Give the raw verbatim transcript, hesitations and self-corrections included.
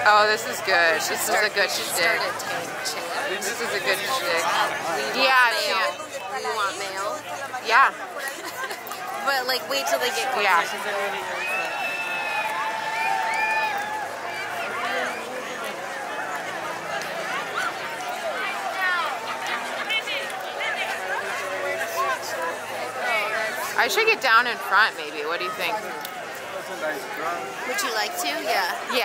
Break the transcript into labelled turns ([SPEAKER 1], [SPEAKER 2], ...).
[SPEAKER 1] Oh, this is good. This is a good shtick. This is a good shtick. Yeah,
[SPEAKER 2] male. You want male?
[SPEAKER 1] Yeah.
[SPEAKER 2] But like, wait till they get closer.
[SPEAKER 1] Yeah. I should get down in front, maybe. What do you think?
[SPEAKER 2] Would you like to? Yeah.
[SPEAKER 1] Yeah.